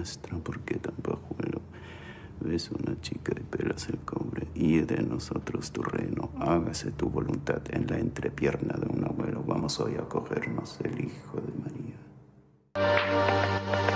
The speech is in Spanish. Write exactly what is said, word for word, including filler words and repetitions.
nuestra, ¿por qué tan pajuelo? Ves una chica y pelas el cobre, y de nosotros tu reino, hágase tu voluntad en la entrepierna de un abuelo. Vamos hoy a cogernos el hijo de María.